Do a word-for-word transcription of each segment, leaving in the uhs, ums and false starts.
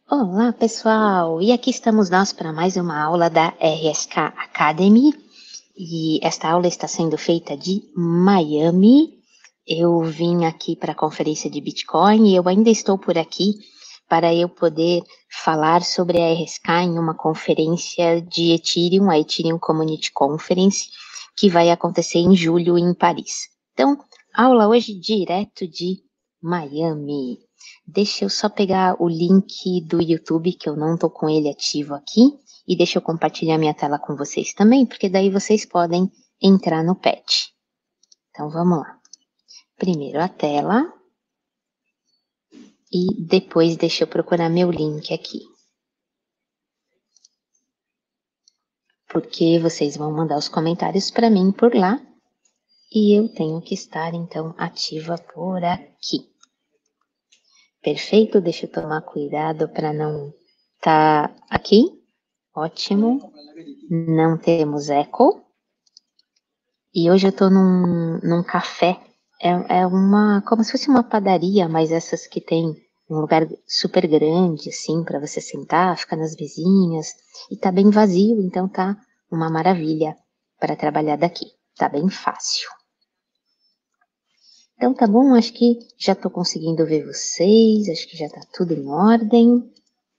Olá, pessoal! E aqui estamos nós para mais uma aula da R S K Academy. E esta aula está sendo feita de Miami. Eu vim aqui para a conferência de Bitcoin e eu ainda estou por aqui para eu poder falar sobre a R S K em uma conferência de Ethereum, a Ethereum Community Conference, que vai acontecer em julho em Paris. Então, aula hoje direto de Miami. Deixa eu só pegar o link do YouTube, que eu não estou com ele ativo aqui, e deixa eu compartilhar minha tela com vocês também, porque daí vocês podem entrar no pad. Então, vamos lá. Primeiro a tela, e depois deixa eu procurar meu link aqui. Porque vocês vão mandar os comentários para mim por lá, e eu tenho que estar, então, ativa por aqui. Perfeito, deixa eu tomar cuidado para não estar tá aqui. Ótimo. Não temos eco. E hoje eu tô num, num café. É, é uma, como se fosse uma padaria, mas essas que tem um lugar super grande, assim, para você sentar, ficar nas vizinhas. E tá bem vazio, então tá uma maravilha para trabalhar daqui. Tá bem fácil. Então tá bom, acho que já tô conseguindo ver vocês, acho que já tá tudo em ordem.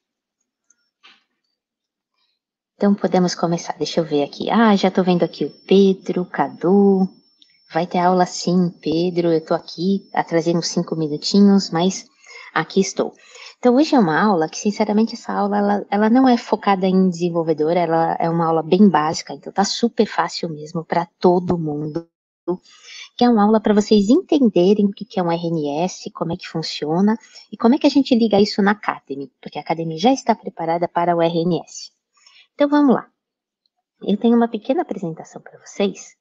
Então podemos começar, deixa eu ver aqui. Ah, já tô vendo aqui o Pedro, Cadu. Vai ter aula sim, Pedro, eu tô aqui, atrasei uns cinco minutinhos, mas aqui estou. Então hoje é uma aula que, sinceramente, essa aula, ela, ela não é focada em desenvolvedor, ela é uma aula bem básica, então tá super fácil mesmo para todo mundo. Que é uma aula para vocês entenderem o que é um R N S, como é que funciona e como é que a gente liga isso na Academy, porque a Academy já está preparada para o R N S. Então vamos lá. Eu tenho uma pequena apresentação para vocês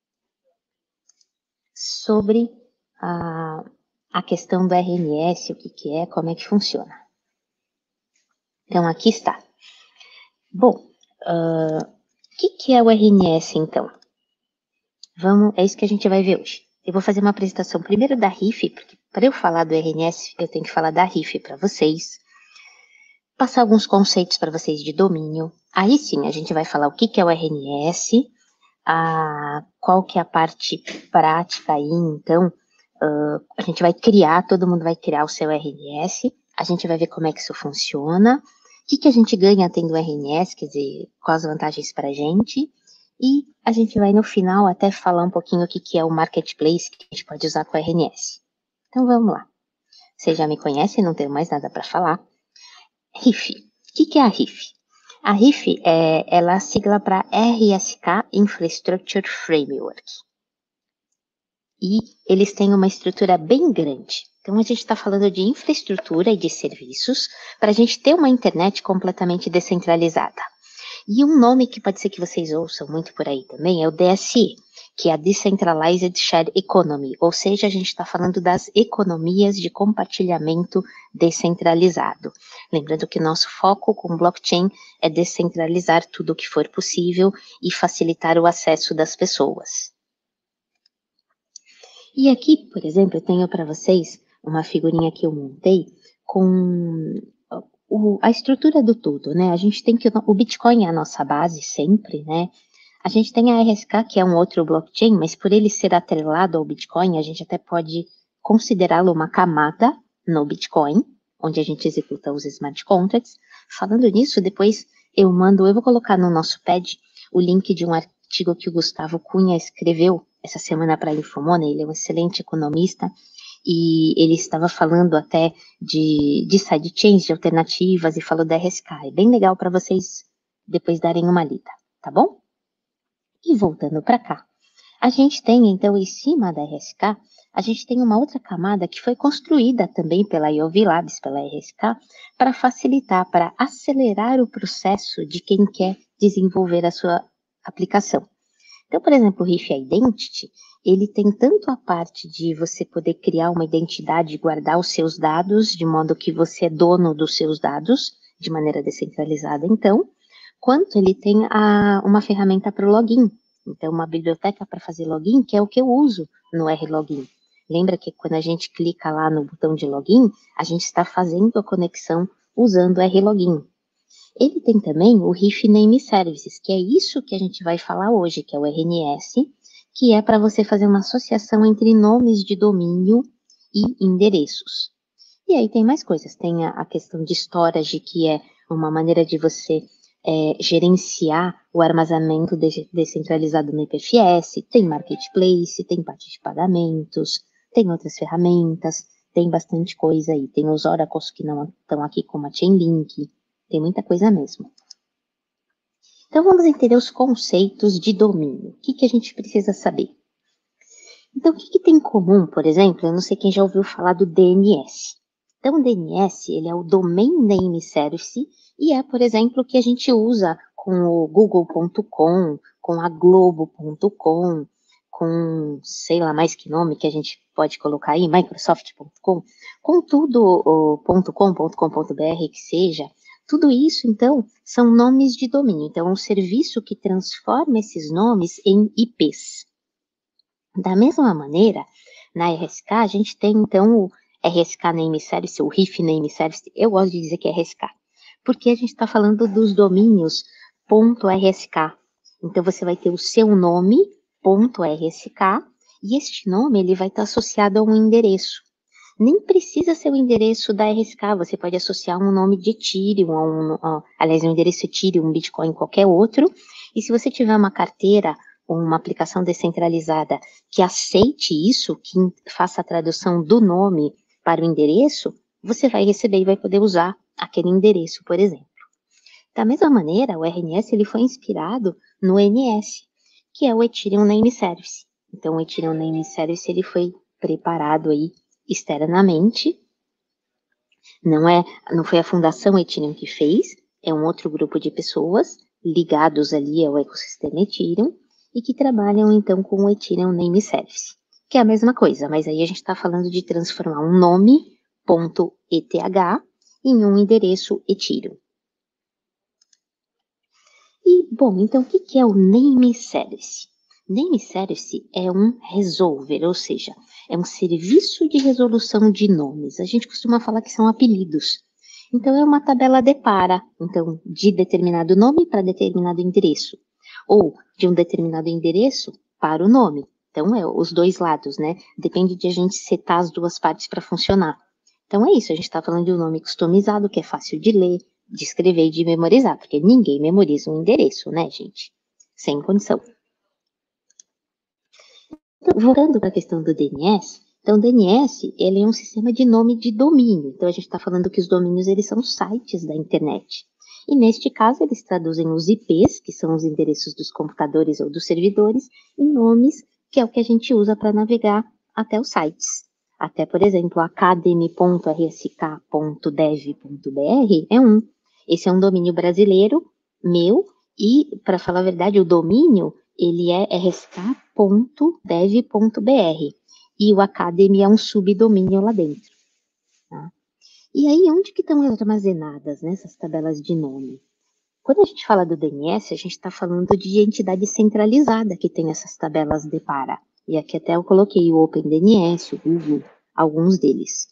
sobre a, a questão do R N S, o que, que é, como é que funciona. Então aqui está. Bom, uh, o que, que é o R N S então? Vamos, é isso que a gente vai ver hoje. Eu vou fazer uma apresentação primeiro da R I F, porque para eu falar do R N S, eu tenho que falar da R I F para vocês, passar alguns conceitos para vocês de domínio. Aí sim, a gente vai falar o que, que é o R N S, a, qual que é a parte prática aí, então, uh, a gente vai criar, todo mundo vai criar o seu R N S, a gente vai ver como é que isso funciona, o que, que a gente ganha tendo o R N S, quer dizer, quais as vantagens para a gente, e a gente vai no final até falar um pouquinho o que, que é o Marketplace que a gente pode usar com o R N S. Então vamos lá. Vocês já me conhecem, não tenho mais nada para falar. R I F. O que, que é a R I F? A R I F é, ela é a sigla para R S K Infrastructure Framework. E eles têm uma estrutura bem grande. Então a gente está falando de infraestrutura e de serviços para a gente ter uma internet completamente descentralizada. E um nome que pode ser que vocês ouçam muito por aí também é o D S E, que é a Decentralized Shared Economy, ou seja, a gente está falando das economias de compartilhamento descentralizado. Lembrando que nosso foco com blockchain é descentralizar tudo o que for possível e facilitar o acesso das pessoas. E aqui, por exemplo, eu tenho para vocês uma figurinha que eu montei com o, a estrutura do tudo, né? A gente tem que, o Bitcoin é a nossa base sempre, né? A gente tem a R S K, que é um outro blockchain, mas por ele ser atrelado ao Bitcoin, a gente até pode considerá-lo uma camada no Bitcoin, onde a gente executa os smart contracts. Falando nisso, depois eu mando, eu vou colocar no nosso pad o link de um artigo que o Gustavo Cunha escreveu essa semana para a Infomoney. Ele é um excelente economista e ele estava falando até de, de sidechains, de alternativas, e falou da R S K. É bem legal para vocês depois darem uma lida, tá bom? E voltando para cá, a gente tem, então, em cima da R S K, a gente tem uma outra camada que foi construída também pela I O V Labs, pela R S K, para facilitar, para acelerar o processo de quem quer desenvolver a sua aplicação. Então, por exemplo, o R I F Identity, ele tem tanto a parte de você poder criar uma identidade e guardar os seus dados, de modo que você é dono dos seus dados, de maneira descentralizada, então, quanto ele tem a, uma ferramenta para o login. Então, uma biblioteca para fazer login, que é o que eu uso no R-Login. Lembra que quando a gente clica lá no botão de login, a gente está fazendo a conexão usando o R-Login. Ele tem também o R I F Name Services, que é isso que a gente vai falar hoje, que é o R N S, que é para você fazer uma associação entre nomes de domínio e endereços. E aí tem mais coisas, tem a, a questão de storage, que é uma maneira de você é, gerenciar o armazenamento de, descentralizado no I P F S, tem marketplace, tem parte de pagamentos, tem outras ferramentas, tem bastante coisa aí, tem os oracles que não estão aqui como a Chainlink, tem muita coisa mesmo. Então vamos entender os conceitos de domínio, o que, que a gente precisa saber. Então o que, que tem em comum, por exemplo, eu não sei quem já ouviu falar do D N S. Então, o D N S, ele é o Domain Name Service, e é, por exemplo, o que a gente usa com o google ponto com, com a globo ponto com, com, sei lá mais que nome que a gente pode colocar aí, microsoft ponto com, com tudo o .com, .com.br que seja, tudo isso, então, são nomes de domínio. Então, é um serviço que transforma esses nomes em I Ps. Da mesma maneira, na R S K, a gente tem, então, o R S K Name Service, o R I F Name Service, eu gosto de dizer que é R S K, porque a gente está falando dos domínios .rsk. Então, você vai ter o seu nome, .rsk, e este nome ele vai estar associado a um endereço. Nem precisa ser o endereço da R S K, você pode associar um nome de Ethereum, a um, a, aliás, um endereço Ethereum, um Bitcoin, qualquer outro, e se você tiver uma carteira ou uma aplicação descentralizada que aceite isso, que faça a tradução do nome para o endereço, você vai receber e vai poder usar aquele endereço, por exemplo. Da mesma maneira, o R N S ele foi inspirado no N S, que é o Ethereum Name Service. Então, o Ethereum Name Service ele foi preparado aí externamente. Não é, não foi a Fundação Ethereum que fez, é um outro grupo de pessoas ligados ali ao ecossistema Ethereum e que trabalham então com o Ethereum Name Service, que é a mesma coisa, mas aí a gente está falando de transformar um nome .eth em um endereço Ethereum. E, bom, então o que é o Name Service? Name Service é um resolver, ou seja, é um serviço de resolução de nomes. A gente costuma falar que são apelidos. Então, é uma tabela de para, então, de determinado nome para determinado endereço. Ou de um determinado endereço para o nome. Então, é os dois lados, né? Depende de a gente setar as duas partes para funcionar. Então, é isso. A gente está falando de um nome customizado, que é fácil de ler, de escrever e de memorizar. Porque ninguém memoriza um endereço, né, gente? Sem condição. Então, voltando para a questão do D N S, então o D N S ele é um sistema de nome de domínio. Então a gente está falando que os domínios eles são sites da internet. E neste caso eles traduzem os I Ps, que são os endereços dos computadores ou dos servidores, em nomes, que é o que a gente usa para navegar até os sites. Até, por exemplo, academy ponto r s k ponto dev ponto b r é um. Esse é um domínio brasileiro, meu, e, para falar a verdade, o domínio ele é r s k ponto dev ponto b r e o Academy é um subdomínio lá dentro. Tá? E aí, onde que estão armazenadas né, essas tabelas de nome? Quando a gente fala do D N S, a gente está falando de entidade centralizada que tem essas tabelas de para. E aqui até eu coloquei o OpenDNS, o Google, alguns deles.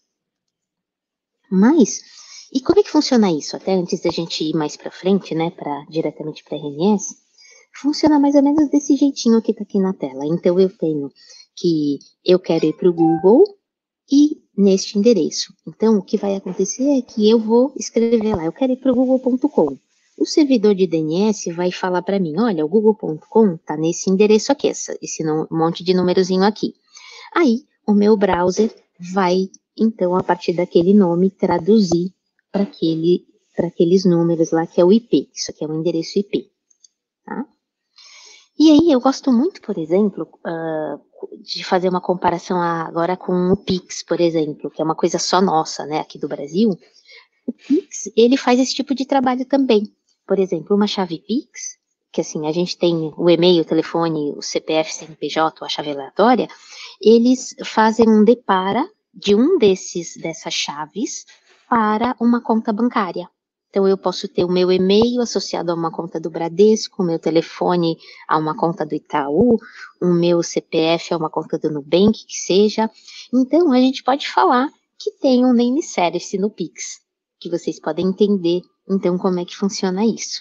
Mas, e como é que funciona isso? Até antes da gente ir mais para frente, né, pra, diretamente para R N S, funciona mais ou menos desse jeitinho que está aqui na tela. Então, eu tenho que eu quero ir para o Google e neste endereço. Então, o que vai acontecer é que eu vou escrever lá, eu quero ir para o google ponto com. O servidor de D N S vai falar para mim, olha, o google ponto com está nesse endereço aqui, essa, esse não, monte de númerozinho aqui. Aí, o meu browser vai, então, a partir daquele nome, traduzir para aquele, para aqueles números lá, que é o I P. Isso aqui é um endereço I P. Tá? E aí, eu gosto muito, por exemplo, uh, de fazer uma comparação agora com o Pix, por exemplo, que é uma coisa só nossa, né, aqui do Brasil. O Pix, ele faz esse tipo de trabalho também. Por exemplo, uma chave Pix, que assim, a gente tem o e-mail, o telefone, o C P F, C N P J, ou a chave aleatória, eles fazem um depara de um desses, dessas chaves para uma conta bancária. Então, eu posso ter o meu e-mail associado a uma conta do Bradesco, o meu telefone a uma conta do Itaú, o meu C P F a uma conta do Nubank, que seja. Então, a gente pode falar que tem um name service no Pix. que vocês podem entender, então, como é que funciona isso.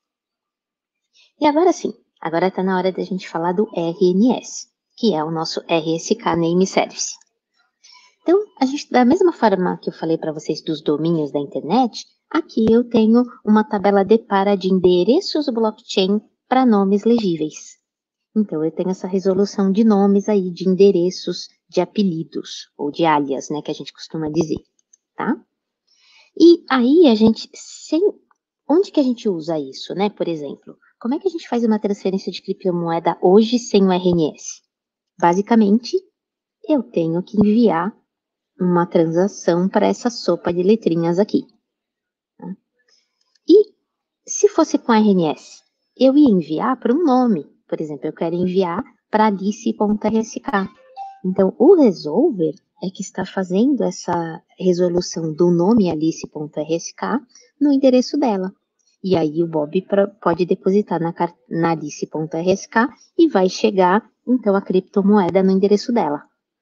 E agora sim, agora está na hora da gente falar do R N S, que é o nosso R S K Name Service. Então, a gente, da mesma forma que eu falei para vocês dos domínios da internet, aqui eu tenho uma tabela de para de endereços blockchain para nomes legíveis. Então, eu tenho essa resolução de nomes aí, de endereços, de apelidos, ou de alias, né, que a gente costuma dizer, tá? E aí, a gente, sem, onde que a gente usa isso, né? Por exemplo, como é que a gente faz uma transferência de criptomoeda hoje sem o R N S? Basicamente, eu tenho que enviar uma transação para essa sopa de letrinhas aqui. Tá? E se fosse com R N S, eu ia enviar para um nome. Por exemplo, eu quero enviar para alice ponto r s k. Então, o resolver é que está fazendo essa resolução do nome alice ponto r s k no endereço dela. E aí o Bob pra, pode depositar na, na alice ponto r s k e vai chegar, então, a criptomoeda no endereço dela.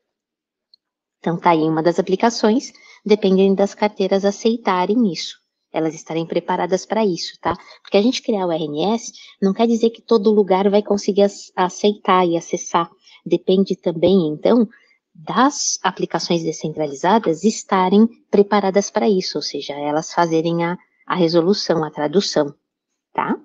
Então, tá aí uma das aplicações, dependendo das carteiras aceitarem isso. Elas estarem preparadas para isso, tá? Porque a gente criar o R N S não quer dizer que todo lugar vai conseguir aceitar e acessar. Depende também, então, das aplicações descentralizadas estarem preparadas para isso, ou seja, elas fazerem a, a resolução, a tradução, tá?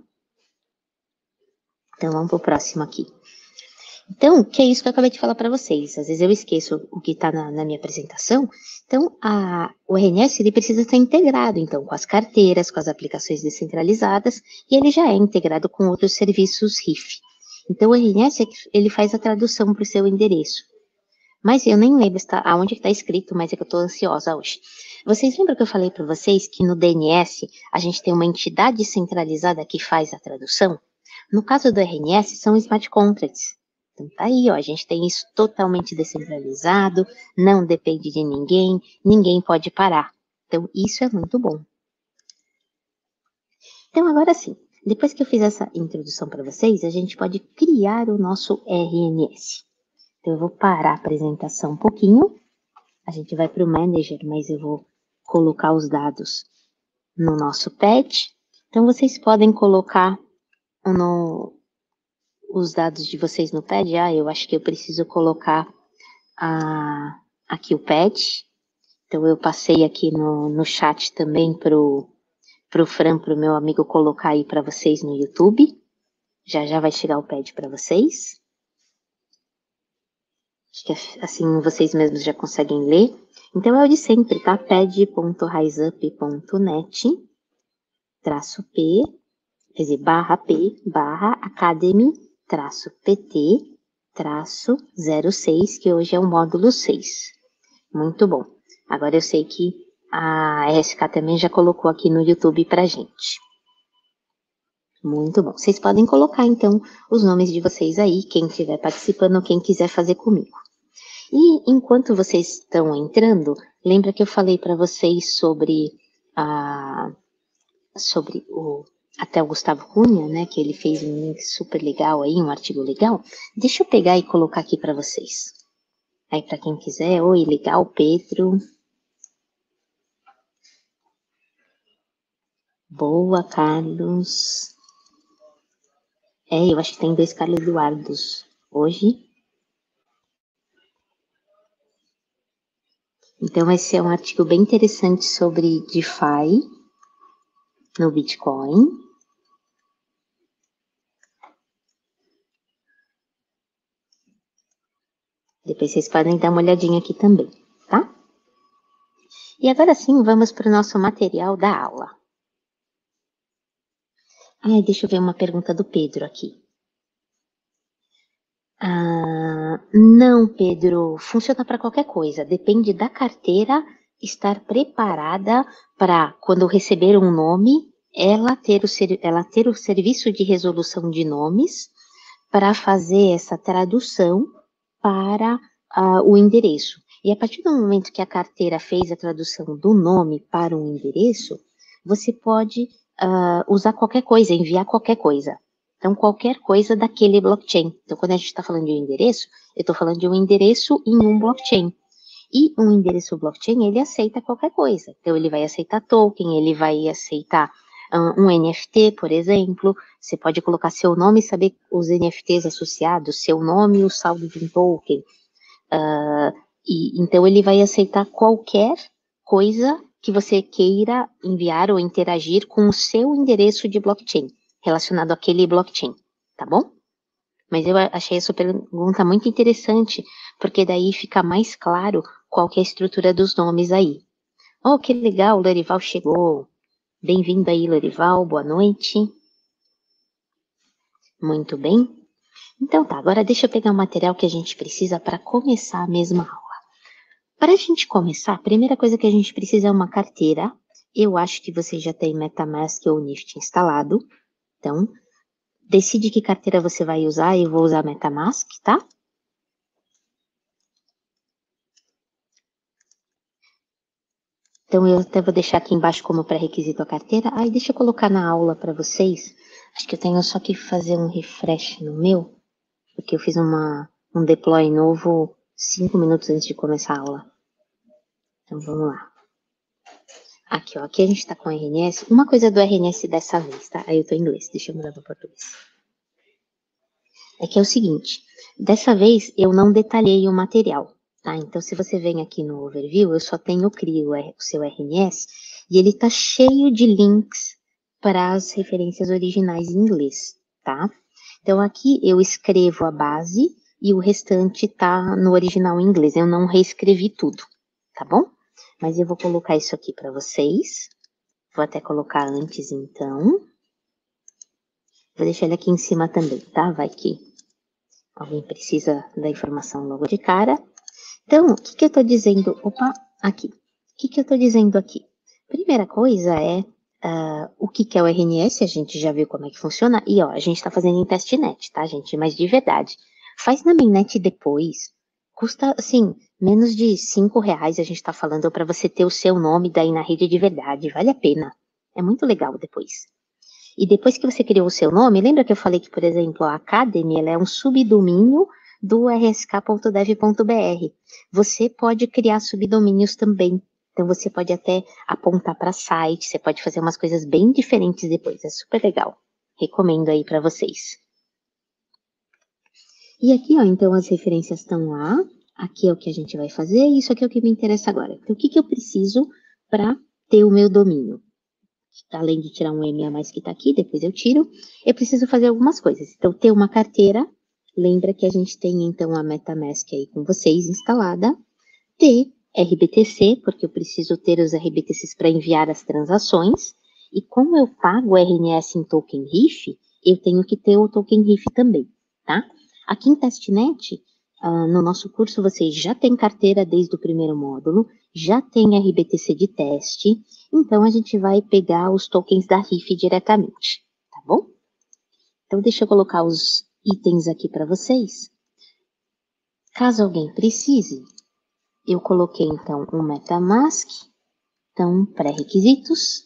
Então, vamos para o próximo aqui. Então, que é isso que eu acabei de falar para vocês. Às vezes eu esqueço o que está na, na minha apresentação. Então, a, o R N S ele precisa estar integrado, então, com as carteiras, com as aplicações descentralizadas, e ele já é integrado com outros serviços R I F. Então, o R N S ele faz a tradução para o seu endereço. Mas eu nem lembro está, aonde está escrito, mas é que eu estou ansiosa hoje. Vocês lembram que eu falei para vocês que no D N S a gente tem uma entidade centralizada que faz a tradução? No caso do R N S, são smart contracts. Então tá aí, ó, a gente tem isso totalmente descentralizado, não depende de ninguém, ninguém pode parar. Então isso é muito bom. Então agora sim, depois que eu fiz essa introdução para vocês, a gente pode criar o nosso R N S. Então eu vou parar a apresentação um pouquinho, a gente vai para o Manager, mas eu vou colocar os dados no nosso pad. Então vocês podem colocar no... os dados de vocês no pad. Ah, eu acho que eu preciso colocar a, aqui o pad. Então eu passei aqui no, no chat também pro, pro Fran, pro meu amigo, colocar aí para vocês no YouTube. Já já vai chegar o pad para vocês. Acho que assim vocês mesmos já conseguem ler. Então é o de sempre, tá? pad ponto riseup ponto net traço p, quer dizer, barra p, barra academy traço pt, traço zero seis, que hoje é o módulo seis. Muito bom. Agora eu sei que a R S K também já colocou aqui no YouTube pra gente. Muito bom. Vocês podem colocar, então, os nomes de vocês aí, quem estiver participando, quem quiser fazer comigo. E enquanto vocês estão entrando, lembra que eu falei para vocês sobre a... sobre o... até o Gustavo Cunha, né, que ele fez um link super legal aí, um artigo legal. Deixa eu pegar e colocar aqui para vocês. Aí para quem quiser, oi, legal, Pedro. Boa, Carlos. É, eu acho que tem dois Carlos Eduardos hoje. Então esse é um artigo bem interessante sobre DeFi no Bitcoin. Depois vocês podem dar uma olhadinha aqui também, tá? E agora sim, vamos para o nosso material da aula. Ai, deixa eu ver uma pergunta do Pedro aqui. Ah, não, Pedro, funciona para qualquer coisa. Depende da carteira estar preparada para, quando receber um nome, ela ter, o, ela ter o serviço de resolução de nomes para fazer essa tradução para uh, o endereço. E a partir do momento que a carteira fez a tradução do nome para um endereço, você pode uh, usar qualquer coisa, enviar qualquer coisa. Então, qualquer coisa daquele blockchain. Então, quando a gente está falando de um endereço, eu estou falando de um endereço em um blockchain. E um endereço blockchain, ele aceita qualquer coisa. Então, ele vai aceitar token, ele vai aceitar um, um N F T, por exemplo. Você pode colocar seu nome e saber os N F Ts associados, seu nome e o saldo de um token. Uh, e, então, ele vai aceitar qualquer coisa que você queira enviar ou interagir com o seu endereço de blockchain, relacionado àquele blockchain, tá bom? Mas eu achei essa pergunta muito interessante, porque daí fica mais claro qual que é a estrutura dos nomes aí. Oh, que legal, o Lorival chegou. Bem-vindo aí, Lorival, boa noite. Muito bem. Então tá, agora deixa eu pegar o material que a gente precisa para começar a mesma aula. Para a gente começar, a primeira coisa que a gente precisa é uma carteira. Eu acho que você já tem MetaMask ou N I F T instalado. Então, decide que carteira você vai usar. Eu vou usar MetaMask, tá? Então, eu até vou deixar aqui embaixo como pré-requisito a carteira. Aí, deixa eu colocar na aula para vocês. Acho que eu tenho só que fazer um refresh no meu, porque eu fiz uma, um deploy novo cinco minutos antes de começar a aula. Então, vamos lá. Aqui, ó, aqui a gente tá com o R N S. Uma coisa do R N S dessa vez, tá? Aí eu tô em inglês, deixa eu mudar para português. É que é o seguinte, dessa vez eu não detalhei o material, tá? Então, se você vem aqui no overview, eu só tenho o C R I, o, o seu R N S, e ele tá cheio de links para as referências originais em inglês, tá? Então, aqui eu escrevo a base e o restante tá no original em inglês. Eu não reescrevi tudo, tá bom? Mas eu vou colocar isso aqui para vocês. Vou até colocar antes, então. Vou deixar ele aqui em cima também, tá? Vai que alguém precisa da informação logo de cara. Então, o que, que eu estou dizendo? Opa, aqui. O que, que eu estou dizendo aqui? Primeira coisa é uh, o que, que é o R N S, a gente já viu como é que funciona. E, ó, a gente está fazendo em testnet, tá, gente? Mas de verdade, faz na mainnet depois. Custa, assim, menos de cinco reais a gente está falando para você ter o seu nome daí na rede de verdade. Vale a pena. É muito legal depois. E depois que você criou o seu nome, lembra que eu falei que, por exemplo, a Academy ela é um subdomínio do r s k ponto dev ponto b r. Você pode criar subdomínios também. Então, você pode até apontar para site, você pode fazer umas coisas bem diferentes depois. É super legal. Recomendo aí para vocês. E aqui, ó, então as referências estão lá. Aqui é o que a gente vai fazer e isso aqui é o que me interessa agora. Então, o que, que eu preciso para ter o meu domínio? Além de tirar um M a mais que está aqui, depois eu tiro, eu preciso fazer algumas coisas. Então, ter uma carteira, lembra que a gente tem, então, a MetaMask aí com vocês instalada, ter R B T C, porque eu preciso ter os R B T Cs para enviar as transações, e como eu pago o R N S em token R I F, eu tenho que ter o token R I F também, tá? Aqui em testnet, uh, no nosso curso, vocês já têm carteira desde o primeiro módulo, já tem R B T C de teste, então a gente vai pegar os tokens da R I F diretamente, tá bom? Então, deixa eu colocar os itens aqui para vocês. Caso alguém precise, eu coloquei, então, um MetaMask, então, pré-requisitos.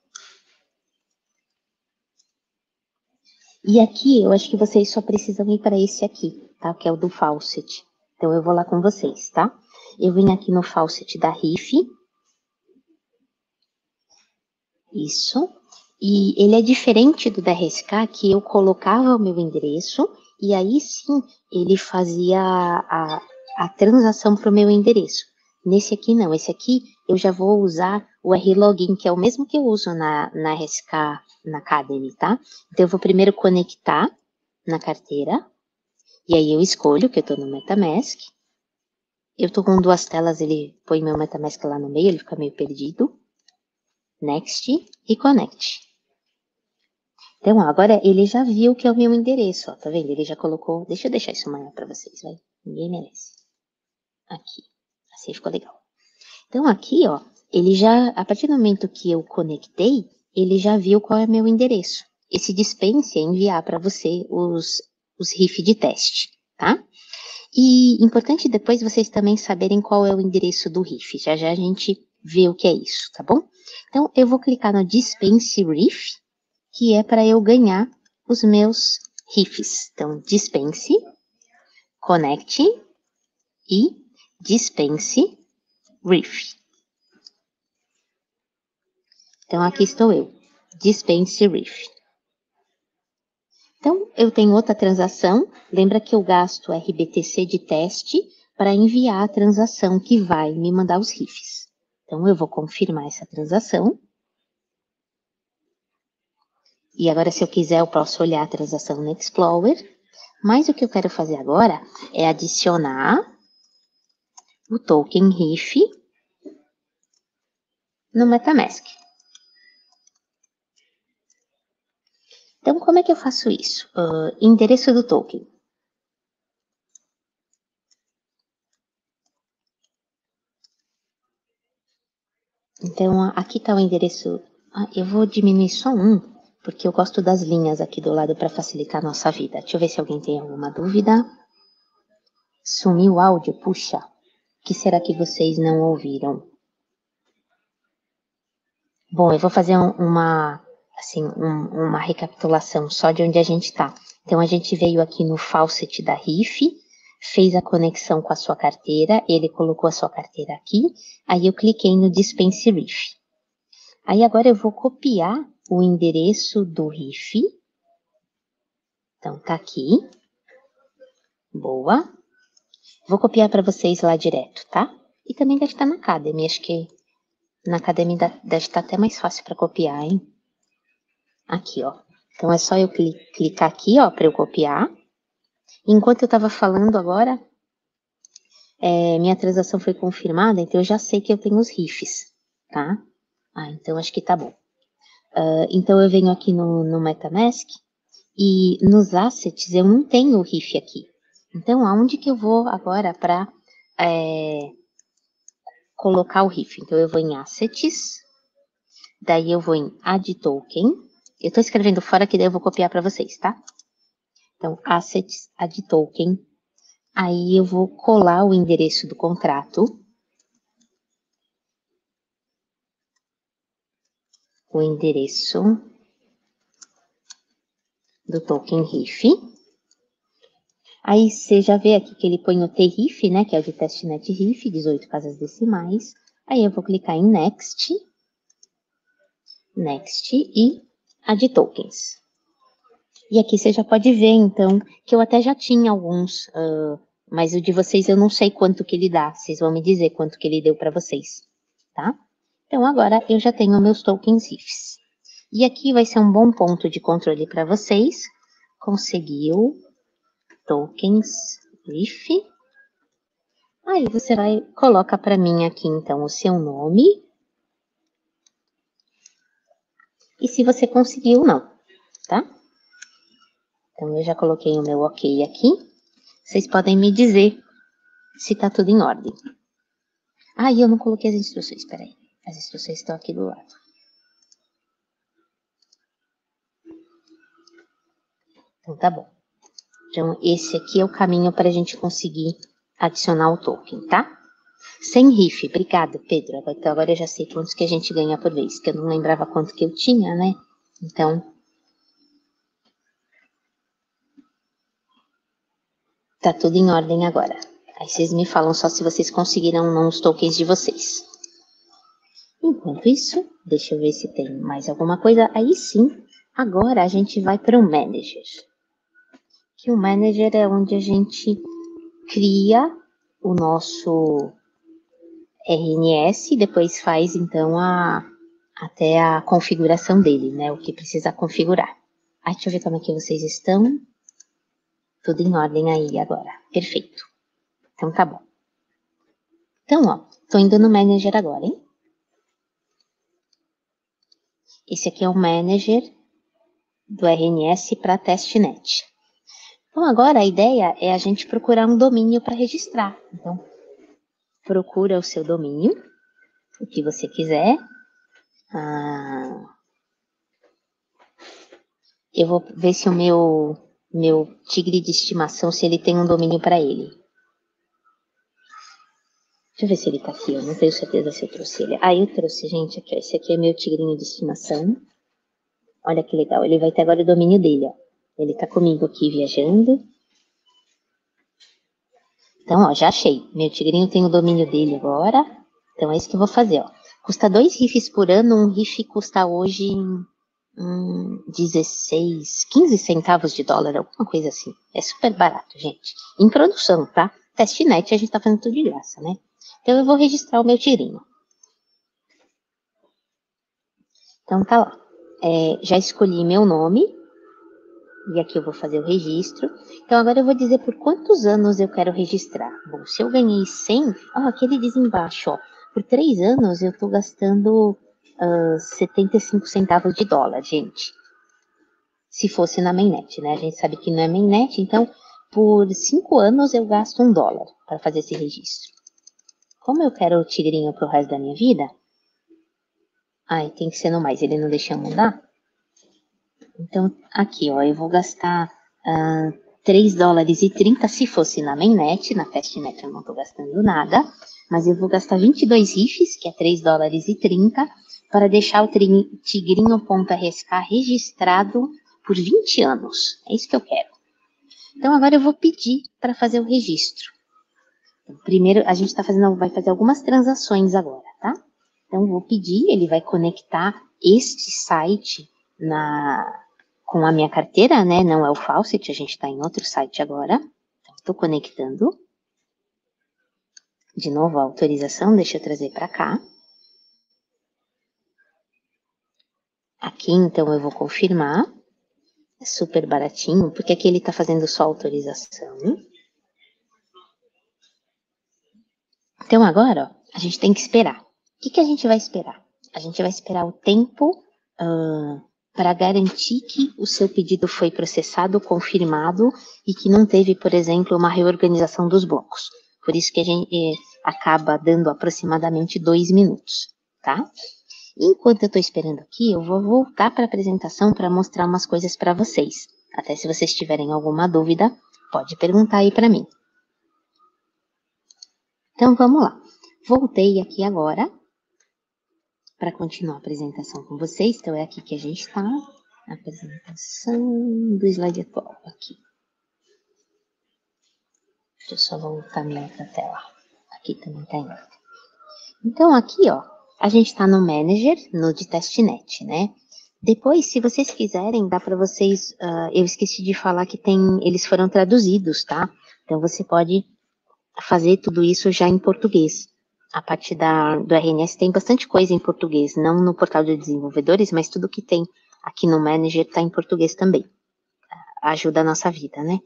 E aqui, eu acho que vocês só precisam ir para esse aqui, tá? Que é o do Faucet. Então, eu vou lá com vocês, tá? Eu vim aqui no Faucet da R I F. Isso. E ele é diferente do da R S K, que eu colocava o meu endereço e aí sim ele fazia a, a, a transação para o meu endereço. Nesse aqui não, esse aqui eu já vou usar o R-Login, que é o mesmo que eu uso na, na R S K, na Academy, tá? Então eu vou primeiro conectar na carteira e aí eu escolho que eu estou no MetaMask. Eu estou com duas telas, ele põe meu MetaMask lá no meio, ele fica meio perdido. Next e Connect. Então, ó, agora ele já viu que é o meu endereço, ó, tá vendo? Ele já colocou, deixa eu deixar isso maior para vocês, vai. Ninguém merece. Aqui, assim ficou legal. Então, aqui, ó, ele já, a partir do momento que eu conectei, ele já viu qual é meu endereço. Esse dispense é enviar para você os, os R I F de teste, tá? E importante depois vocês também saberem qual é o endereço do R I F. Já já a gente vê o que é isso, tá bom? Então, eu vou clicar no Dispense R I F, que é para eu ganhar os meus R I Fs. Então, Dispense, Connect e Dispense Reef. Então, aqui estou eu, Dispense Reef. Então, eu tenho outra transação. Lembra que eu gasto R B T C de teste para enviar a transação que vai me mandar os riffs. Então, eu vou confirmar essa transação. E agora, se eu quiser, eu posso olhar a transação no Explorer. Mas o que eu quero fazer agora é adicionar o token riff no MetaMask. Então, como é que eu faço isso? Uh, endereço do token. Então, aqui está o endereço. Ah, eu vou diminuir só um, porque eu gosto das linhas aqui do lado para facilitar a nossa vida. Deixa eu ver se alguém tem alguma dúvida. Sumiu o áudio, puxa. O que será que vocês não ouviram? Bom, eu vou fazer um, uma, assim, um, uma recapitulação só de onde a gente está. Então, a gente veio aqui no faucet da Riff, fez a conexão com a sua carteira, ele colocou a sua carteira aqui, aí eu cliquei no Dispense Riff. Aí agora eu vou copiar o endereço do Riff. Então, tá aqui. Boa. Vou copiar para vocês lá direto, tá? E também deve estar na Academy, acho que na Academy deve estar até mais fácil para copiar, hein? Aqui, ó. Então, é só eu clicar aqui, ó, para eu copiar. Enquanto eu estava falando agora, é, minha transação foi confirmada, então eu já sei que eu tenho os riffs, tá? Ah, então acho que tá bom. Uh, então, eu venho aqui no, no MetaMask e nos assets eu não tenho o riff aqui. Então, aonde que eu vou agora para é, colocar o riff? Então, eu vou em Assets, daí eu vou em Add Token. Eu estou escrevendo fora que daí eu vou copiar para vocês, tá? Então, Assets, Add Token. Aí eu vou colar o endereço do contrato. O endereço do token riff. Aí você já vê aqui que ele põe o T-riff, né, que é o de testnet riff, dezoito casas decimais. Aí eu vou clicar em Next, Next e Add Tokens. E aqui você já pode ver, então, que eu até já tinha alguns, uh, mas o de vocês eu não sei quanto que ele dá. Vocês vão me dizer quanto que ele deu para vocês, tá? Então, agora eu já tenho meus tokens riffs. E aqui vai ser um bom ponto de controle para vocês. Conseguiu tokens riff. Aí você vai, coloca para mim aqui, então, o seu nome. E se você conseguiu, não, tá? Então, eu já coloquei o meu ok aqui. Vocês podem me dizer se tá tudo em ordem. Ah, e eu não coloquei as instruções, peraí. As instruções estão aqui do lado. Então, tá bom. Então, esse aqui é o caminho para a gente conseguir adicionar o token, tá? Sem riff, obrigada, Pedro. Então, agora eu já sei quantos que a gente ganha por vez, que eu não lembrava quanto que eu tinha, né? Então, tá tudo em ordem agora. Aí vocês me falam só se vocês conseguiram ou não os tokens de vocês. Enquanto isso, deixa eu ver se tem mais alguma coisa. Aí sim, agora a gente vai para o Manager. Que o Manager é onde a gente cria o nosso R N S e depois faz, então, a, até a configuração dele, né? O que precisa configurar. Aí, deixa eu ver como é que vocês estão. Tudo em ordem aí agora. Perfeito. Então, tá bom. Então, ó, tô indo no Manager agora, hein? Esse aqui é o Manager do R N S para testnet. Então, agora a ideia é a gente procurar um domínio para registrar. Então, procura o seu domínio, o que você quiser. Ah, eu vou ver se o meu, meu tigre de estimação, se ele tem um domínio para ele. Deixa eu ver se ele tá aqui, eu não tenho certeza se eu trouxe ele. Ah, eu trouxe, gente, aqui, ó. Esse aqui é meu tigrinho de estimação. Olha que legal, ele vai ter agora o domínio dele, ó. Ele tá comigo aqui viajando. Então, ó, já achei. Meu tigrinho tem o domínio dele agora. Então, é isso que eu vou fazer, ó. Custa dois riffs por ano, um riff custa hoje hum, dezesseis, quinze centavos de dólar, alguma coisa assim. É super barato, gente. Em produção, tá? Testnet, a gente tá fazendo tudo de graça, né? Então, eu vou registrar o meu tirinho. Então, tá lá. É, já escolhi meu nome. E aqui eu vou fazer o registro. Então, agora eu vou dizer por quantos anos eu quero registrar. Bom, se eu ganhei cem, ó, aqui ele diz embaixo, ó. Por três anos eu tô gastando uh, setenta e cinco centavos de dólar, gente. Se fosse na mainnet, né? A gente sabe que não é mainnet, então por cinco anos eu gasto um dólar para fazer esse registro. Como eu quero o tigrinho pro resto da minha vida, ai, tem que ser no mais, ele não deixa eu mudar. Então, aqui, ó, eu vou gastar uh, três dólares e trinta se fosse na mainnet, na testnet eu não tô gastando nada, mas eu vou gastar vinte e dois riffs, que é três dólares e trinta, para deixar o tigrinho.rsk registrado por vinte anos. É isso que eu quero. Então, agora eu vou pedir para fazer o registro. Então, primeiro, a gente tá fazendo, vai fazer algumas transações agora, tá? Então, eu vou pedir, ele vai conectar este site na, com a minha carteira, né? Não é o Faucet, a gente está em outro site agora. Então, estou conectando. De novo, a autorização, deixa eu trazer para cá. Aqui, então, eu vou confirmar. É super baratinho, porque aqui ele está fazendo só autorização. Então, agora, ó, a gente tem que esperar. O que, que a gente vai esperar? A gente vai esperar o tempo uh, para garantir que o seu pedido foi processado, confirmado e que não teve, por exemplo, uma reorganização dos blocos. Por isso que a gente eh, acaba dando aproximadamente dois minutos, tá? Enquanto eu estou esperando aqui, eu vou voltar para a apresentação para mostrar umas coisas para vocês. Até se vocês tiverem alguma dúvida, pode perguntar aí para mim. Então, vamos lá. Voltei aqui agora para continuar a apresentação com vocês. Então, é aqui que a gente está. Apresentação do slide atual, aqui. Deixa eu só voltar minha outra tela. Aqui também está em outra. Então, aqui, ó, a gente está no Manager, no de testnet, né? Depois, se vocês quiserem, dá para vocês... Uh, eu esqueci de falar que tem, eles foram traduzidos, tá? Então, você pode fazer tudo isso já em português. A parte da, do R N S tem bastante coisa em português, não no portal de desenvolvedores, mas tudo que tem aqui no Manager está em português também. Ajuda a nossa vida, né?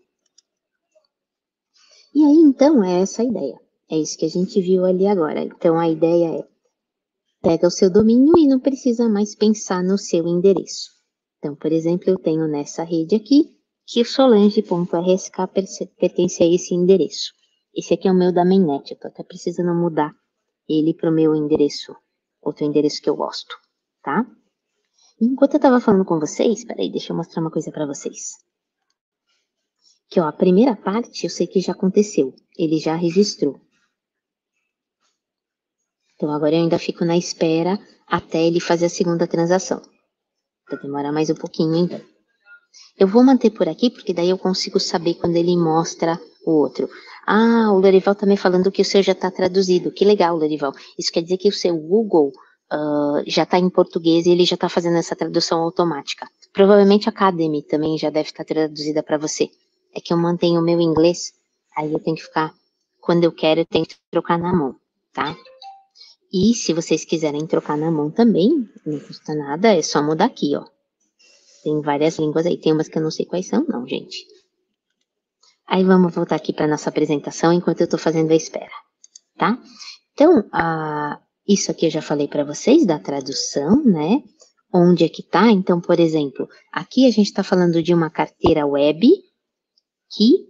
E aí, então, é essa a ideia. É isso que a gente viu ali agora. Então, a ideia é, pega o seu domínio e não precisa mais pensar no seu endereço. Então, por exemplo, eu tenho nessa rede aqui, que o solange.rsk pertence a esse endereço. Esse aqui é o meu da mainnet, eu tô até precisando mudar ele para o meu endereço, outro endereço que eu gosto, tá? Enquanto eu estava falando com vocês, peraí, deixa eu mostrar uma coisa para vocês. Que ó, a primeira parte eu sei que já aconteceu, ele já registrou. Então agora eu ainda fico na espera até ele fazer a segunda transação. Vai demorar mais um pouquinho então. Eu vou manter por aqui, porque daí eu consigo saber quando ele mostra o outro. Ah, o Lorival tá me falando que o seu já está traduzido. Que legal, Lorival. Isso quer dizer que o seu Google uh, já está em português e ele já está fazendo essa tradução automática. Provavelmente a Academy também já deve estar traduzida para você. É que eu mantenho o meu inglês, aí eu tenho que ficar, quando eu quero, eu tenho que trocar na mão, tá? E se vocês quiserem trocar na mão também, não custa nada, é só mudar aqui, ó. Tem várias línguas aí, tem umas que eu não sei quais são, não, gente. Aí vamos voltar aqui para nossa apresentação enquanto eu estou fazendo a espera, tá? Então, a, isso aqui eu já falei para vocês da tradução, né? Onde é que tá? Então, por exemplo, aqui a gente está falando de uma carteira web que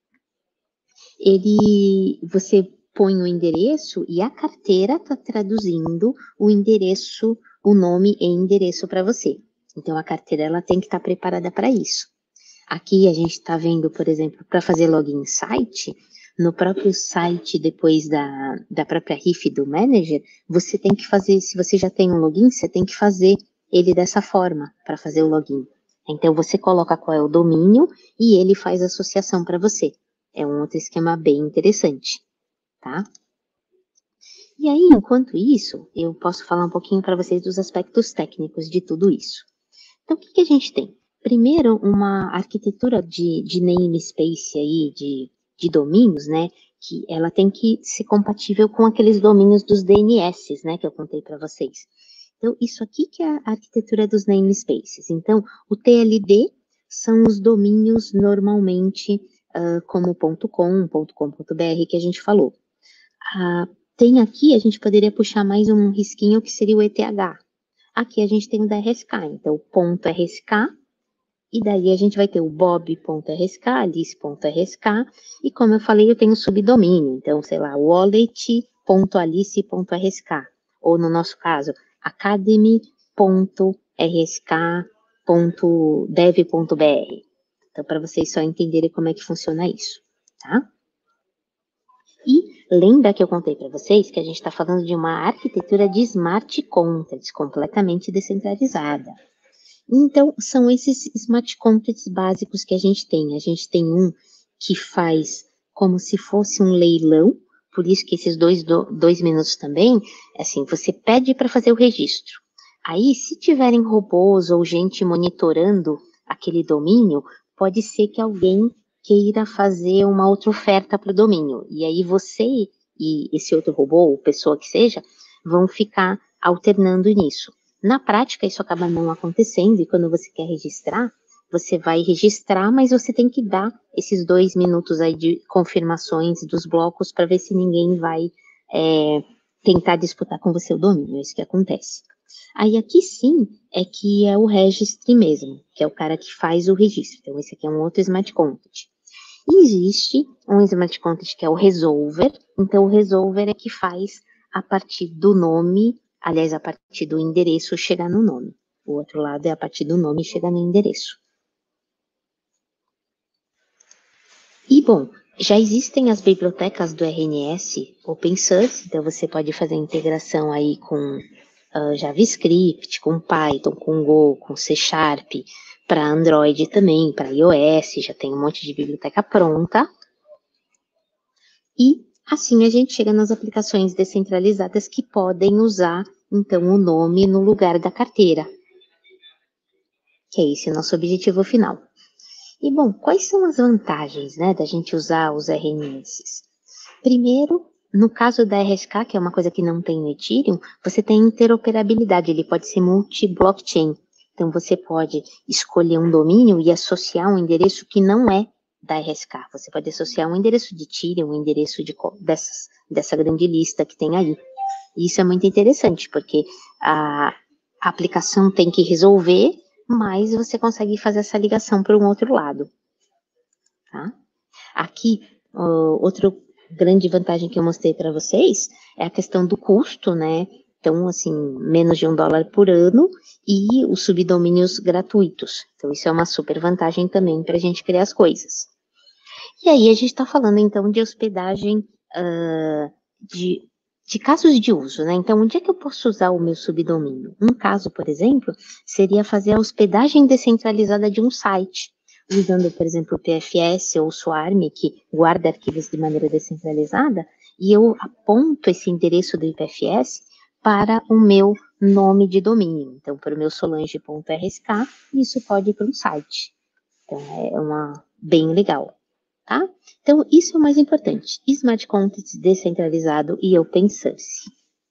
ele, você põe o endereço e a carteira está traduzindo o endereço, o nome e endereço para você. Então, a carteira ela tem que estar preparada para isso. Aqui a gente está vendo, por exemplo, para fazer login site, no próprio site, depois da, da própria riff do Manager, você tem que fazer, se você já tem um login, você tem que fazer ele dessa forma, para fazer o login. Então, você coloca qual é o domínio e ele faz a associação para você. É um outro esquema bem interessante, tá? E aí, enquanto isso, eu posso falar um pouquinho para vocês dos aspectos técnicos de tudo isso. Então, o que, que a gente tem? Primeiro, uma arquitetura de, de namespace aí, de, de domínios, né? Que ela tem que ser compatível com aqueles domínios dos D N S, né? Que eu contei para vocês. Então, isso aqui que é a arquitetura dos namespaces. Então, o T L D são os domínios normalmente uh, como .com, .com.br que a gente falou. Uh, tem aqui, a gente poderia puxar mais um risquinho que seria o E T H. Aqui a gente tem o da R S K, então ponto R S K, e daí a gente vai ter o bob.rsk, alice.rsk, e como eu falei, eu tenho subdomínio, então, sei lá, wallet.alice.rsk, ou no nosso caso, academy.rsk.dev.br. Então, para vocês só entenderem como é que funciona isso, tá? E lembra que eu contei para vocês que a gente está falando de uma arquitetura de smart contracts, completamente descentralizada. Então, são esses smart contracts básicos que a gente tem. A gente tem um que faz como se fosse um leilão, por isso que esses dois, do, dois minutos também, assim, você pede para fazer o registro. Aí, se tiverem robôs ou gente monitorando aquele domínio, pode ser que alguém queira fazer uma outra oferta para o domínio. E aí você e esse outro robô, ou pessoa que seja, vão ficar alternando nisso. Na prática, isso acaba não acontecendo, e quando você quer registrar, você vai registrar, mas você tem que dar esses dois minutos aí de confirmações dos blocos para ver se ninguém vai é, tentar disputar com você o domínio, é isso que acontece. Aí aqui sim é que é o registry mesmo, que é o cara que faz o registro. Então esse aqui é um outro smart contract. E existe um smart contract que é o resolver, então o resolver é que faz a partir do nome, aliás, a partir do endereço chegar no nome. O outro lado é a partir do nome chegar no endereço. E, bom, já existem as bibliotecas do R N S open source, então você pode fazer integração aí com uh, JavaScript, com Python, com Go, com C Sharp, para Android também, para iOS, já tem um monte de biblioteca pronta. E assim a gente chega nas aplicações descentralizadas que podem usar, então, o nome no lugar da carteira. Que é esse o nosso objetivo final. E, bom, quais são as vantagens, né, da gente usar os R N S? Primeiro, no caso da R S K, que é uma coisa que não tem no Ethereum, você tem interoperabilidade, ele pode ser multi-blockchain. Então, você pode escolher um domínio e associar um endereço que não é da R S K. Você pode associar um endereço de Ethereum, um endereço de, dessas, dessa grande lista que tem aí. E isso é muito interessante, porque a, a aplicação tem que resolver, mas você consegue fazer essa ligação para um outro lado. Tá? Aqui, uh, outro grande vantagem que eu mostrei para vocês é a questão do custo, né? Então, assim, menos de um dólar por ano e os subdomínios gratuitos. Então, isso é uma super vantagem também para a gente criar as coisas. E aí, a gente está falando, então, de hospedagem uh, de, de casos de uso, né? Então, onde é que eu posso usar o meu subdomínio? Um caso, por exemplo, seria fazer a hospedagem descentralizada de um site, usando, por exemplo, o P F S ou o Swarm, que guarda arquivos de maneira descentralizada, e eu aponto esse endereço do I P F S para o meu nome de domínio. Então, para o meu solange.rsk, isso pode ir para um site. Então, é uma bem legal. Tá? Então, isso é o mais importante. Smart Contracts descentralizado e open source.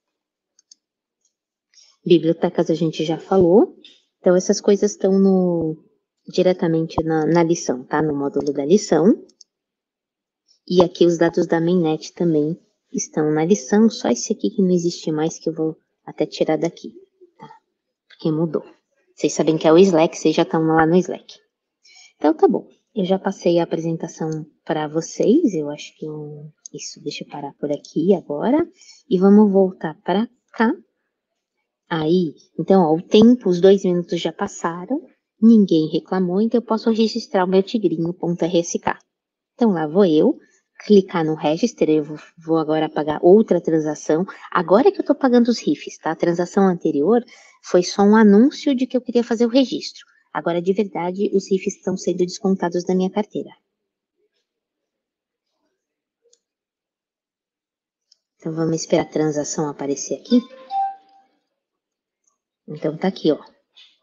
Bibliotecas a gente já falou. Então, essas coisas estão no, diretamente na, na lição, tá? No módulo da lição. E aqui os dados da mainnet também estão na lição. Só esse aqui que não existe mais, que eu vou até tirar daqui. Tá? Porque mudou. Vocês sabem que é o Slack, vocês já estão lá no Slack. Então, tá bom. Eu já passei a apresentação para vocês, eu acho que eu... isso, deixa eu parar por aqui agora, e vamos voltar para cá. Aí, então, ó, o tempo, os dois minutos já passaram, ninguém reclamou, então eu posso registrar o meu tigrinho.rsk. Então, lá vou eu, clicar no register, eu vou, vou agora pagar outra transação, agora que eu estou pagando os rifs, tá? A transação anterior foi só um anúncio de que eu queria fazer o registro. Agora, de verdade, os rifs estão sendo descontados da minha carteira. Então, vamos esperar a transação aparecer aqui. Então, tá aqui, ó.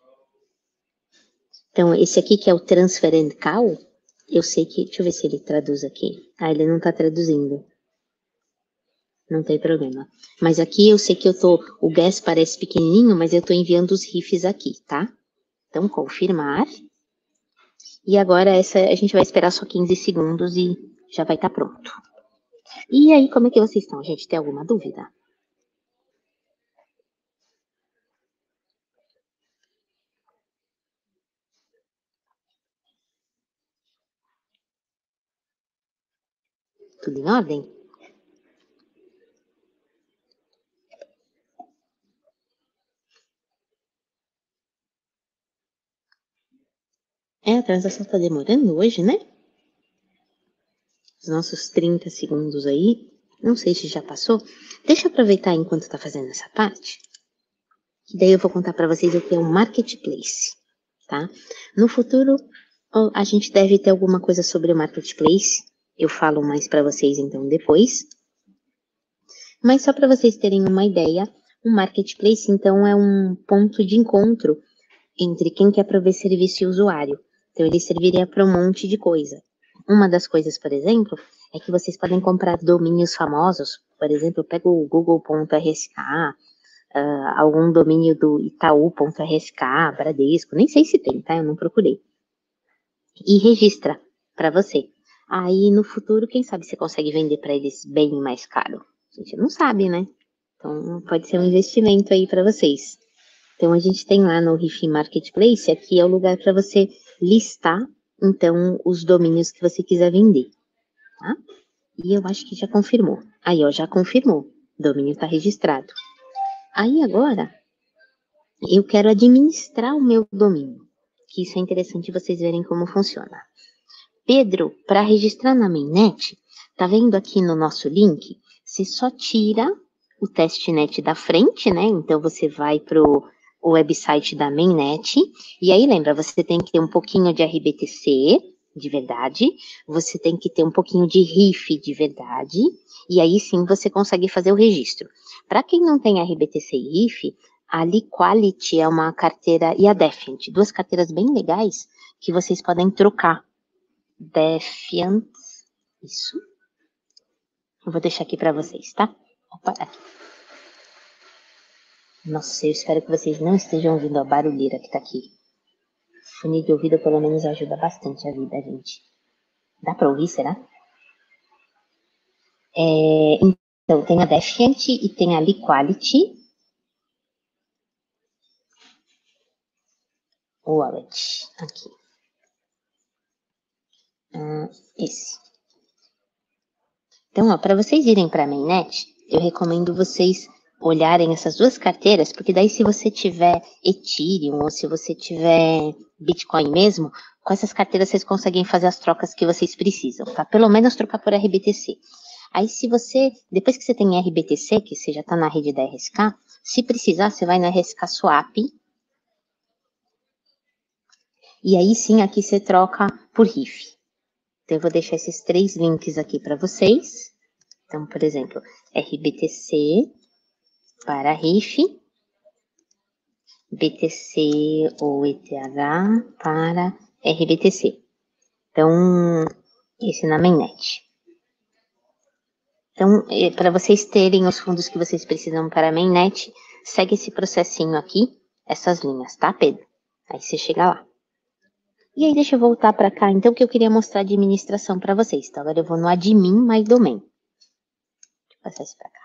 Então, esse aqui que é o transfer and call, eu sei que... Deixa eu ver se ele traduz aqui. Ah, ele não tá traduzindo. Não tem problema. Mas aqui eu sei que eu tô... O gas parece pequenininho, mas eu tô enviando os riffs aqui, tá? Então, confirmar. E agora essa a gente vai esperar só quinze segundos e já vai estar pronto. E aí, como é que vocês estão, gente? Tem alguma dúvida? Tudo em ordem? É, a transação tá demorando hoje, né? Os nossos trinta segundos aí. Não sei se já passou. Deixa eu aproveitar enquanto tá fazendo essa parte. Que daí eu vou contar para vocês o que é um marketplace, tá? No futuro, a gente deve ter alguma coisa sobre o marketplace. Eu falo mais para vocês então depois. Mas só para vocês terem uma ideia, um marketplace então é um ponto de encontro entre quem quer prover serviço e usuário. Então ele serviria para um monte de coisa. Uma das coisas, por exemplo, é que vocês podem comprar domínios famosos. Por exemplo, eu pego o google ponto r s k, uh, algum domínio do itaú ponto r s k, Bradesco, nem sei se tem, tá? Eu não procurei. E registra para você. Aí no futuro, quem sabe você consegue vender para eles bem mais caro. A gente não sabe, né? Então pode ser um investimento aí para vocês. Então a gente tem lá no Riff Marketplace, aqui é o lugar para você listar, então, os domínios que você quiser vender, tá? E eu acho que já confirmou. Aí, ó, já confirmou. O domínio está registrado. Aí agora, eu quero administrar o meu domínio, que isso é interessante vocês verem como funciona. Pedro, para registrar na mainnet, tá vendo aqui no nosso link? Você só tira o testnet da frente, né? Então você vai pro o website da mainnet, e aí lembra, você tem que ter um pouquinho de R B T C, de verdade, você tem que ter um pouquinho de riff de verdade, e aí sim você consegue fazer o registro. Para quem não tem R B T C e riff, a Liquality é uma carteira, e a Defiant, duas carteiras bem legais, que vocês podem trocar. Defiant, isso. Eu vou deixar aqui para vocês, tá? Opa, aqui. Nossa, eu espero que vocês não estejam ouvindo a barulheira que tá aqui. Fone de ouvido pelo menos ajuda bastante a vida, gente. Dá pra ouvir, será? É, então, tem a Defiant e tem a Liquality Wallet. Aqui. Ah, esse. Então, ó, para vocês irem para a mainnet, eu recomendo vocês olharem essas duas carteiras, porque daí se você tiver Ethereum ou se você tiver Bitcoin mesmo, com essas carteiras vocês conseguem fazer as trocas que vocês precisam, tá? Pelo menos trocar por R B T C. Aí se você, depois que você tem R B T C, que você já está na rede da R S K, se precisar, você vai na R S K Swap, e aí sim aqui você troca por riff. Então eu vou deixar esses três links aqui para vocês. Então, por exemplo, R B T C para riff, B T C ou E T H para R B T C. Então, esse na mainnet. Então, para vocês terem os fundos que vocês precisam para a mainnet, segue esse processinho aqui, essas linhas, tá, Pedro? Aí você chega lá. E aí, deixa eu voltar para cá, então, que eu queria mostrar a administração para vocês. Então, agora eu vou no admin mais domain. Deixa eu passar isso para cá.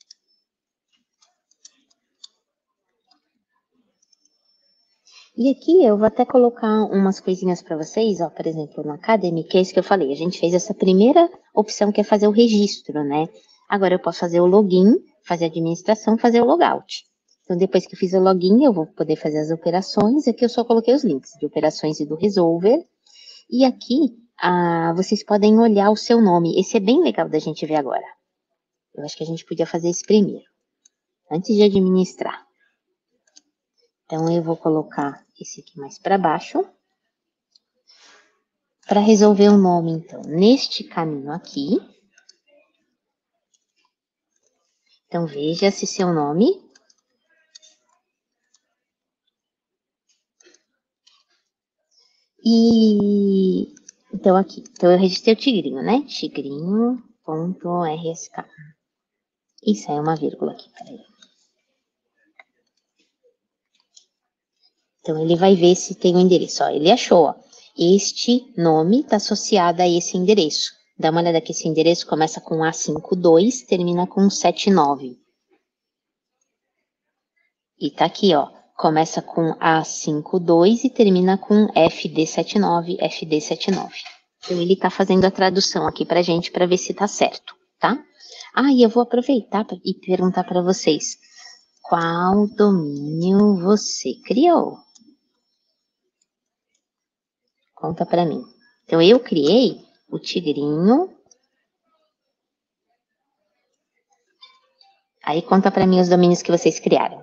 E aqui eu vou até colocar umas coisinhas para vocês, ó, por exemplo, no Academy, que é isso que eu falei, a gente fez essa primeira opção que é fazer o registro, né? Agora eu posso fazer o login, fazer a administração, fazer o logout. Então depois que eu fiz o login, eu vou poder fazer as operações, aqui eu só coloquei os links de operações e do resolver. E aqui ah, vocês podem olhar o seu nome, esse é bem legal da gente ver agora. Eu acho que a gente podia fazer isso primeiro, antes de administrar. Então eu vou colocar esse aqui mais para baixo. Para resolver o nome, então, neste caminho aqui, Então, veja se seu nome e... Então, aqui. Então, eu registrei o tigrinho, né? Tigrinho.rsk. Isso aí é uma vírgula aqui, peraí. Então, ele vai ver se tem o endereço. Ó, ele achou, ó. Este nome está associado a esse endereço. Dá uma olhada que esse endereço começa com A cinquenta e dois, termina com setenta e nove. E tá aqui, ó. Começa com A cinquenta e dois e termina com F D setenta e nove, F D setenta e nove. Então, ele tá fazendo a tradução aqui pra gente para ver se tá certo, tá? Ah, e eu vou aproveitar e perguntar para vocês. Qual domínio você criou? Conta para mim. Então, eu criei o Tigrinho. Aí, conta para mim os domínios que vocês criaram.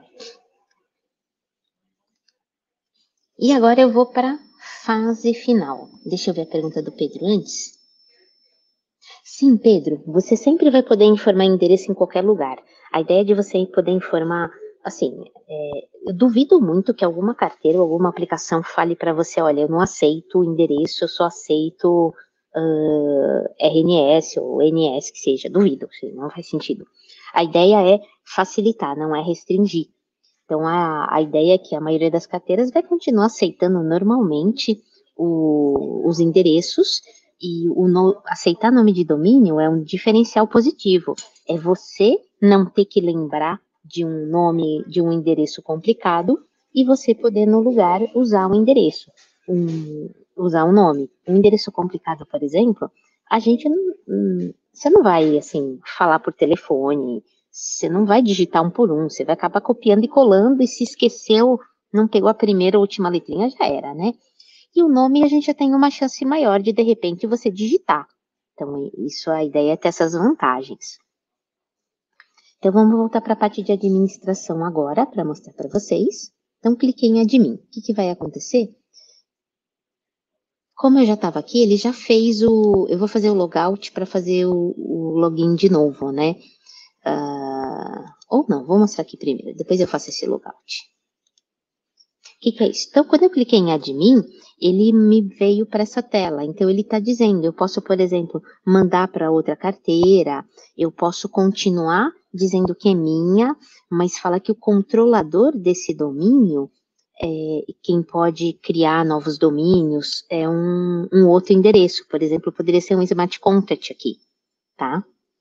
E agora eu vou para fase final. Deixa eu ver a pergunta do Pedro antes. Sim, Pedro, você sempre vai poder informar endereço em qualquer lugar. A ideia de você poder informar, assim, é, eu duvido muito que alguma carteira ou alguma aplicação fale para você, olha, eu não aceito o endereço, eu só aceito uh, R N S ou N S, que seja. Duvido, não faz sentido. A ideia é facilitar, não é restringir. Então, a, a ideia é que a maioria das carteiras vai continuar aceitando normalmente o, os endereços, e o no, aceitar nome de domínio é um diferencial positivo. É você não ter que lembrar de um nome, de um endereço complicado, e você poder, no lugar, usar o endereço, um, usar o nome. Um endereço complicado, por exemplo, a gente não, você não vai, assim, falar por telefone, você não vai digitar um por um, você vai acabar copiando e colando, e se esqueceu, não pegou a primeira ou última letrinha, já era, né? E o nome a gente já tem uma chance maior de, de repente, você digitar. Então, isso, a ideia é ter essas vantagens. Então, vamos voltar para a parte de administração agora, para mostrar para vocês. Então, cliquei em admin. O que, que vai acontecer? Como eu já estava aqui, ele já fez o... Eu vou fazer o logout para fazer o, o login de novo, né? Uh, ou não, vou mostrar aqui primeiro, depois eu faço esse logout. O que, que é isso? Então, quando eu cliquei em admin, ele me veio para essa tela. Então, ele está dizendo, eu posso, por exemplo, mandar para outra carteira, eu posso continuar dizendo que é minha, mas fala que o controlador desse domínio, é, quem pode criar novos domínios, é um, um outro endereço. Por exemplo, poderia ser um Smart Contact aqui, tá?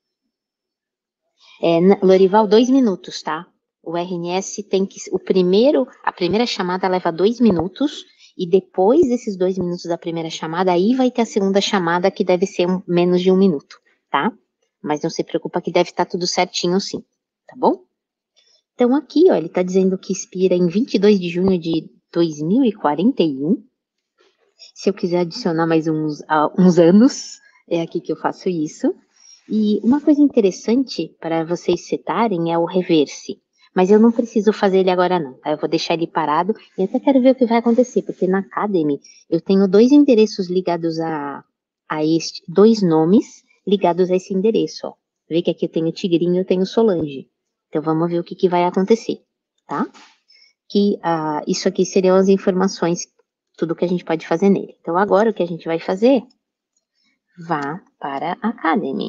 É, Lorival, dois minutos, tá? O R N S tem que, o primeiro, a primeira chamada leva dois minutos, e depois desses dois minutos da primeira chamada, aí vai ter a segunda chamada, que deve ser um, menos de um minuto, tá? Mas não se preocupa que deve estar tudo certinho sim, tá bom? Então aqui, ó, ele tá dizendo que expira em vinte e dois de junho de dois mil e quarenta e um. Se eu quiser adicionar mais uns, uh, uns anos, é aqui que eu faço isso. E uma coisa interessante para vocês setarem é o reverse. Mas eu não preciso fazer ele agora não, tá? Eu vou deixar ele parado e até quero ver o que vai acontecer, porque na Academy eu tenho dois endereços ligados a, a este, dois nomes ligados a esse endereço, ó. Vê que aqui eu tenho Tigrinho e eu tenho Solange. Então vamos ver o que, que vai acontecer, tá? Que uh, isso aqui seriam as informações, tudo que a gente pode fazer nele. Então agora o que a gente vai fazer? Vá para a Academy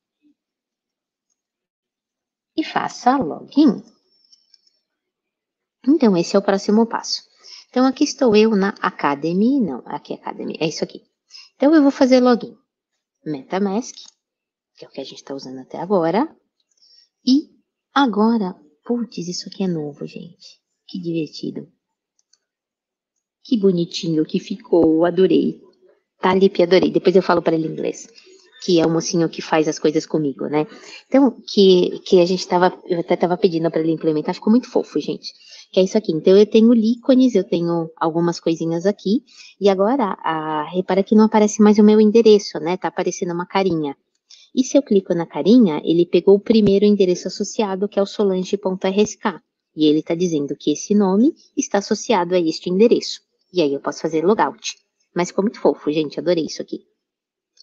e faça login. Então, esse é o próximo passo. Então, aqui estou eu na Academy, não, aqui é Academy, é isso aqui. Então, eu vou fazer login. MetaMask, que é o que a gente está usando até agora. E agora, putz, isso aqui é novo, gente. Que divertido. Que bonitinho que ficou, adorei. Tá, Lipe, adorei. Depois eu falo para ele em inglês. Que é o mocinho que faz as coisas comigo, né? Então, que, que a gente tava, eu até tava pedindo para ele implementar, ficou muito fofo, gente. Que é isso aqui. Então, eu tenho ícones, eu tenho algumas coisinhas aqui, e agora, a, repara que não aparece mais o meu endereço, né? Tá aparecendo uma carinha. E se eu clico na carinha, ele pegou o primeiro endereço associado, que é o solange.rsk. E ele tá dizendo que esse nome está associado a este endereço. E aí eu posso fazer logout. Mas ficou muito fofo, gente, adorei isso aqui.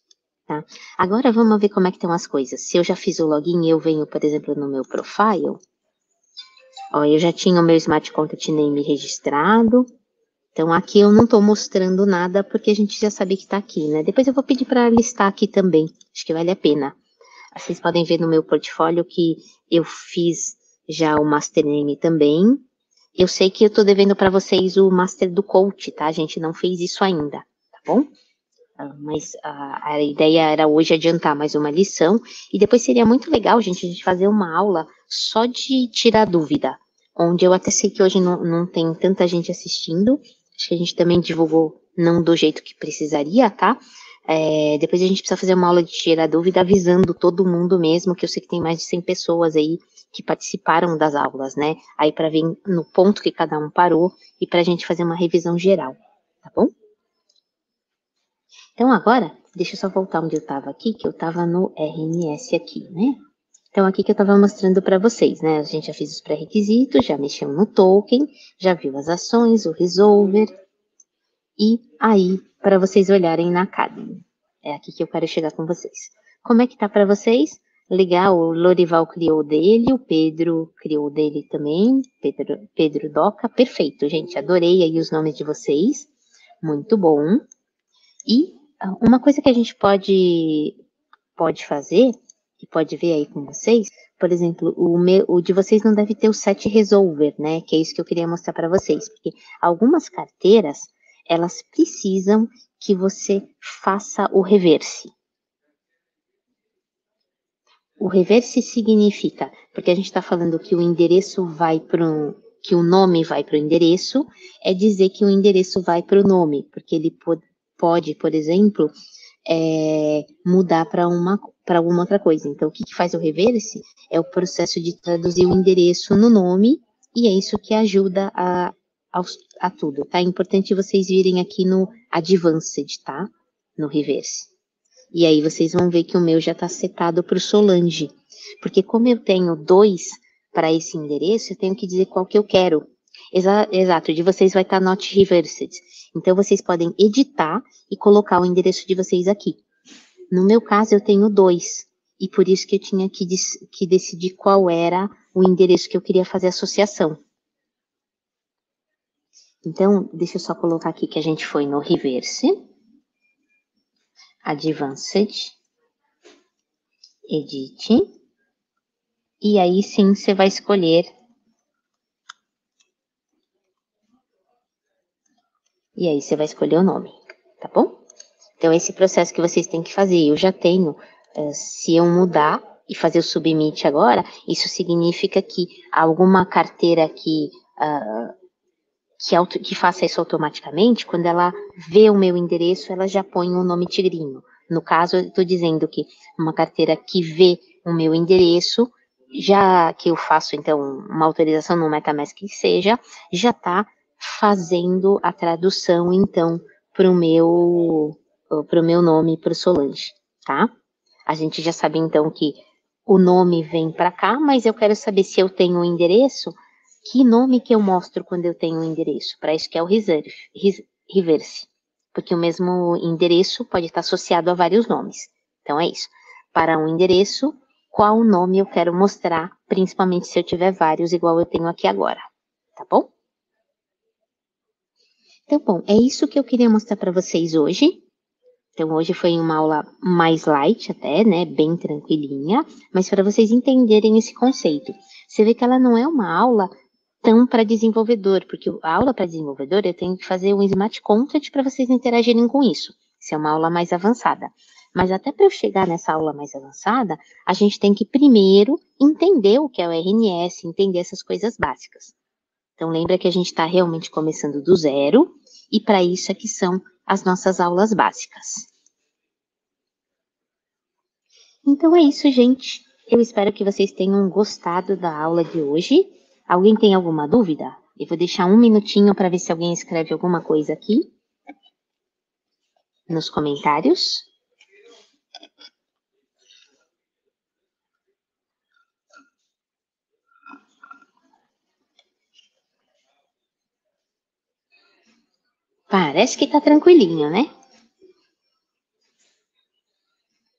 Tá? Agora vamos ver como é que estão as coisas. Se eu já fiz o login, eu venho, por exemplo, no meu profile. Ó, eu já tinha o meu Smart Contact Name registrado. Então, aqui eu não estou mostrando nada, porque a gente já sabe que está aqui, né? Depois eu vou pedir para listar aqui também. Acho que vale a pena. Vocês podem ver no meu portfólio que eu fiz já o Master Name também. Eu sei que eu estou devendo para vocês o Master do Coach, tá? A gente não fez isso ainda, tá bom? Ah, mas a, a ideia era hoje adiantar mais uma lição. E depois seria muito legal, gente, a gente fazer uma aula só de tirar dúvida. Onde eu até sei que hoje não, não tem tanta gente assistindo. Acho que a gente também divulgou não do jeito que precisaria, tá? É, depois a gente precisa fazer uma aula de tirar dúvida avisando todo mundo mesmo, que eu sei que tem mais de cem pessoas aí que participaram das aulas, né? Aí para ver no ponto que cada um parou e para a gente fazer uma revisão geral, tá bom? Então agora, deixa eu só voltar onde eu estava aqui, que eu estava no R N S aqui, né? Então aqui que eu estava mostrando para vocês, né? A gente já fez os pré-requisitos, já mexeu no token, já viu as ações, o resolver, e aí, para vocês olharem na Academy. É aqui que eu quero chegar com vocês. Como é que tá para vocês? Legal, o Lorival criou dele, o Pedro criou dele também, Pedro, Pedro Doca, perfeito, gente, adorei aí os nomes de vocês, muito bom. E ah, uma coisa que a gente pode, pode fazer, e pode ver aí com vocês, por exemplo, o, meu, o de vocês não deve ter o set resolver, né? Que é isso que eu queria mostrar para vocês, porque algumas carteiras, elas precisam que você faça o reverse. O reverse significa, porque a gente está falando que o endereço vai para um, que o nome vai para o endereço, é dizer que o endereço vai para o nome, porque ele pode, pode, por exemplo, é, mudar para uma para alguma outra coisa. Então, o que, que faz o reverse é o processo de traduzir o endereço no nome, e é isso que ajuda a, a, a tudo, tá? É importante vocês virem aqui no Advanced, tá? No reverse. E aí vocês vão ver que o meu já está setado para o Solange. Porque como eu tenho dois para esse endereço, eu tenho que dizer qual que eu quero. Exa exato, de vocês vai estar tá not reversed. Então vocês podem editar e colocar o endereço de vocês aqui. No meu caso, eu tenho dois. E por isso que eu tinha que, que decidir qual era o endereço que eu queria fazer associação. Então, deixa eu só colocar aqui que a gente foi no reverse. Advanced, Edit, e aí sim você vai escolher, e aí você vai escolher o nome, tá bom? Então esse processo que vocês têm que fazer, eu já tenho, uh, se eu mudar e fazer o submit agora, isso significa que alguma carteira que, uh, que, auto, que faça isso automaticamente, quando ela vê o meu endereço, ela já põe o nome Tigrinho. No caso, eu estou dizendo que uma carteira que vê o meu endereço, já que eu faço, então, uma autorização no MetaMask que seja, já está fazendo a tradução, então, para o meu, pro meu nome, para o Solange, tá? A gente já sabe, então, que o nome vem para cá, mas eu quero saber se eu tenho um endereço, que nome que eu mostro quando eu tenho um endereço? Para isso que é o reserve, reverse. Porque o mesmo endereço pode estar associado a vários nomes. Então é isso. Para um endereço, qual nome eu quero mostrar, principalmente se eu tiver vários, igual eu tenho aqui agora. Tá bom? Então, bom, é isso que eu queria mostrar para vocês hoje. Então, hoje foi uma aula mais light até, né? Bem tranquilinha. Mas para vocês entenderem esse conceito. Você vê que ela não é uma aula tão para desenvolvedor, porque a aula para desenvolvedor eu tenho que fazer um Smart Contract para vocês interagirem com isso. Isso é uma aula mais avançada. Mas até para eu chegar nessa aula mais avançada, a gente tem que primeiro entender o que é o R N S, entender essas coisas básicas. Então lembra que a gente está realmente começando do zero, e para isso é que são as nossas aulas básicas. Então é isso, gente. Eu espero que vocês tenham gostado da aula de hoje. Alguém tem alguma dúvida? Eu vou deixar um minutinho para ver se alguém escreve alguma coisa aqui nos comentários. Parece que tá tranquilinho, né?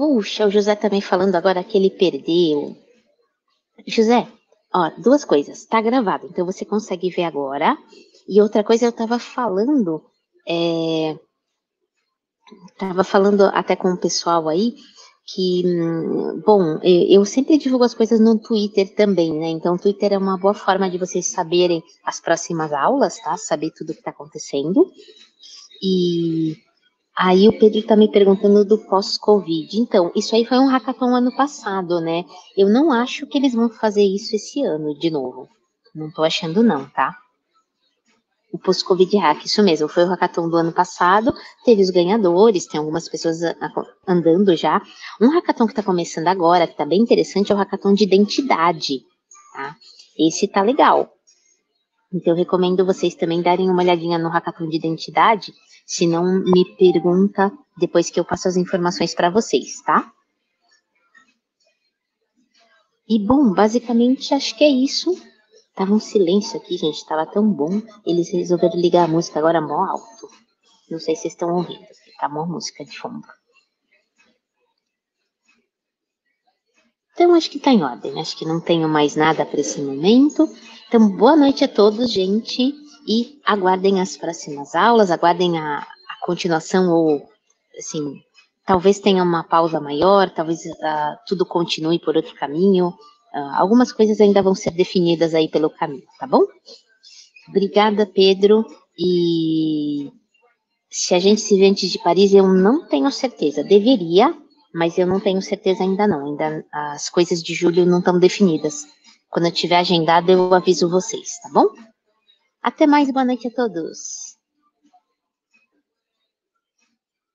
Puxa, o José também falando agora que ele perdeu. José, ó, duas coisas. Tá gravado, então você consegue ver agora. E outra coisa, eu tava falando, é, tava falando até com o pessoal aí, que, hum, bom, eu sempre divulgo as coisas no Twitter também, né? Então, o Twitter é uma boa forma de vocês saberem as próximas aulas, tá? Saber tudo o que tá acontecendo. E aí o Pedro tá me perguntando do pós-Covid. Então, isso aí foi um hackathon ano passado, né? Eu não acho que eles vão fazer isso esse ano de novo. Não tô achando não, tá? O pós-Covid hack, isso mesmo, foi o hackathon do ano passado, teve os ganhadores, tem algumas pessoas andando já. Um hackathon que está começando agora, que está bem interessante, é o hackathon de identidade, tá? Esse tá legal. Então, eu recomendo vocês também darem uma olhadinha no hackathon de identidade, se não me pergunta depois que eu passo as informações para vocês, tá? E, bom, basicamente, acho que é isso. Tava um silêncio aqui, gente, tava tão bom. Eles resolveram ligar a música agora mó alto. Não sei se vocês estão ouvindo, tá mó música de fundo. Então, acho que tá em ordem. Acho que não tenho mais nada para esse momento. Então, boa noite a todos, gente. E aguardem as próximas aulas, aguardem a, a continuação ou, assim, talvez tenha uma pausa maior, talvez uh, tudo continue por outro caminho. Uh, algumas coisas ainda vão ser definidas aí pelo caminho, tá bom? Obrigada, Pedro. E se a gente se vê antes de Paris, eu não tenho certeza. Deveria, mas eu não tenho certeza ainda não. Ainda as coisas de julho não estão definidas. Quando eu tiver agendado, eu aviso vocês, tá bom? Até mais, boa noite a todos.